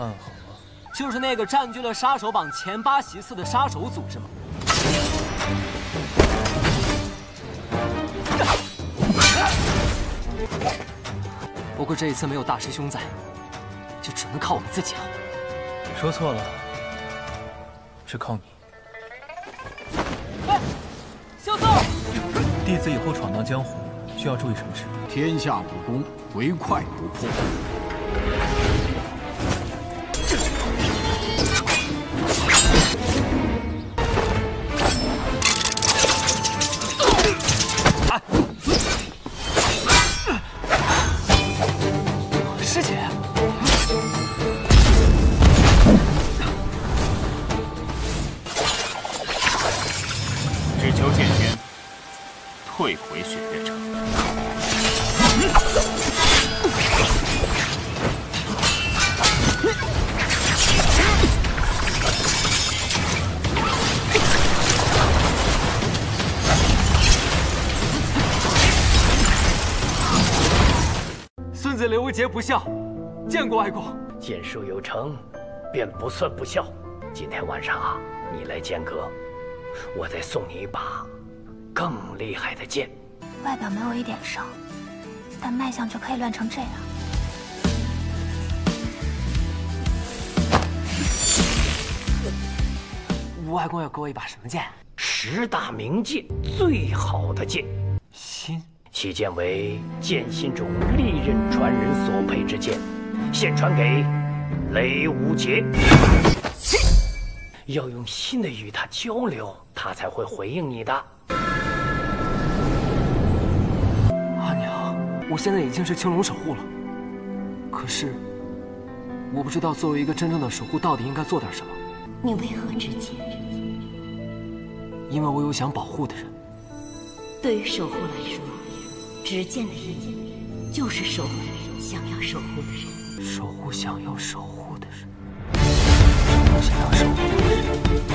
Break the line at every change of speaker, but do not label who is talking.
暗号啊，
就是那个占据了杀手榜前8席次的杀手组织吗？不过这一次没有大师兄在，就只能靠我们自己了。
说错了，是靠你。
哎，萧纵，
弟子以后闯荡江湖需要注意什么事？
天下武功，唯快不破。
师姐，
只求剑仙退回雪月城。
孙子刘杰不孝，见过外公。
剑术有成，便不算不孝。今天晚上啊，你来剑阁，我再送你一把更厉害的剑。
外表没有一点伤，但脉象就可以乱成这样。
外公要给我一把什么剑
？10大名剑，最好的剑。
心。
其剑为剑心中历任传人所佩之剑，现传给雷无杰。要用心的与他交流，他才会回应你的。
阿娘，我现在已经是青龙守护了，可是我不知道作为一个真正的守护，到底应该做点什么。
你为何执剑？
因为我有想保护的人。
对于守护来说。 执剑的意义，就是守护想要守护的人。
守护想要守护的人。守护想要守护的人。